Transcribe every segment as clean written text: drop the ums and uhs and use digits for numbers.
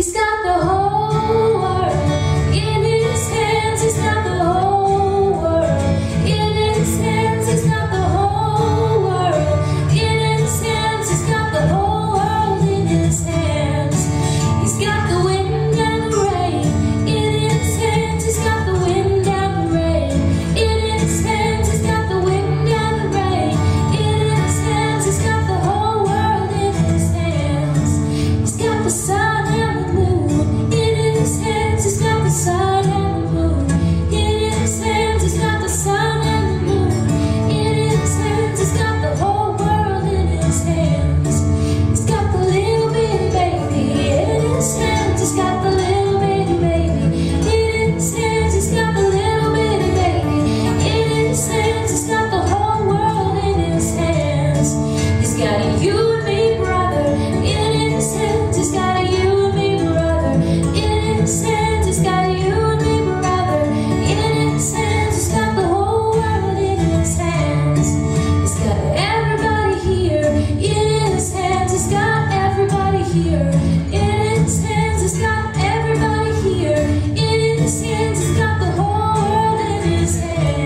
He's got the whole world in his hands. He's got the whole world in his hands. He's got the whole world in his hands. He's got the whole world in his hands. He's got the wind and the rain in his hands. He's got the wind and the rain in his hands. He's got the wind and the rain in his hands. He's got the whole world in his hands. He's got the sun and the moon in his hands. He's got the sun and the moon in his hands. He's got the sun and the moon in his hands. He's got the whole world in his hands. He's got the little bitty baby in his hands. He's got the little bitty baby in his hands. He's got the little bitty baby in his hands. He's got the whole world in his hands. He's got a you and me brother in his hands. He's got a you and me brother in his hands. He's got a you and me brother in his hands. He's got the whole world in his hands. He's got everybody here in his hands. He's got everybody here in his hands. He's got everybody here in his hands. He's got the whole world in his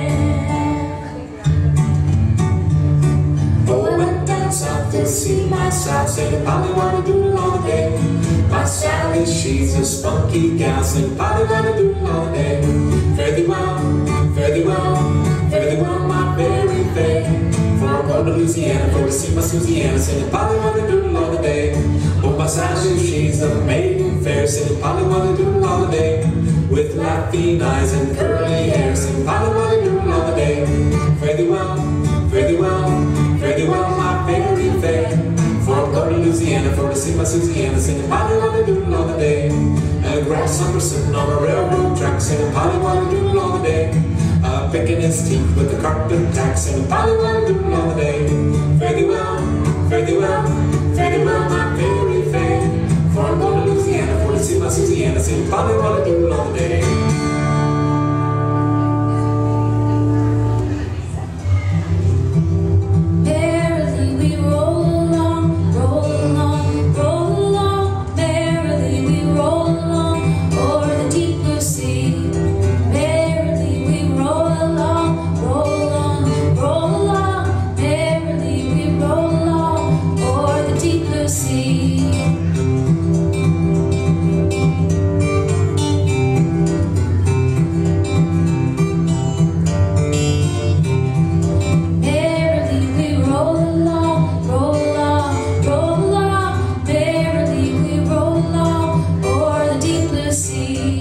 hands. Oh, I went down south to see my Sal, said Polly wanna do all day. My Sally, she's a spunky gal, said Polly wanna do all day. Fare thee well, fare thee well, fare thee well, my very fair. For I'm going to Louisiana for to see my Susiana, said Polly wanna do all the day. Oh, my Sally, she's a maiden fair, said Polly wanna do all the day. With laughing eyes and curly hair, said Polly wanna do all the day. Fare thee well, fare thee well, fare thee well, my very fair. For I'm going to Louisiana for to see my Susiana, singing Polly wanna do all the day. And a grasshopper sitting on a railroad track, singing Polly wanna do all the day. Picking his teeth with a carpet tack, singing Polly wanna do all the day. Fare thee well, fare thee well, fare thee well, my very fair. For I'm going to Louisiana for to see my Susiana, singing Polly wanna do all the day. Merrily we roll along, roll along, roll along. Merrily we roll along o'er the deep blue sea. Merrily we roll along, roll along, roll along. Merrily we roll along o'er the deep blue sea. Merrily we roll along, roll along, roll along. Merrily we roll along o'er the deep blue sea.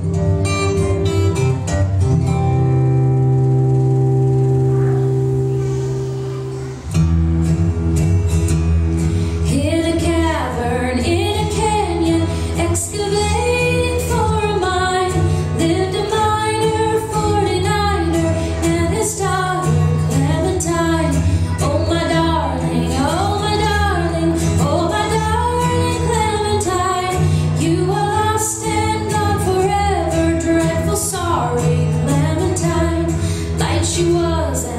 In a cavern, in a canyon, excavating for a mine, lived a miner, 49er, and his daughter Clementine. Oh my darling, oh my darling, oh my darling Clementine, you are lost and gone forever, dreadful sorry Clementine. Light she was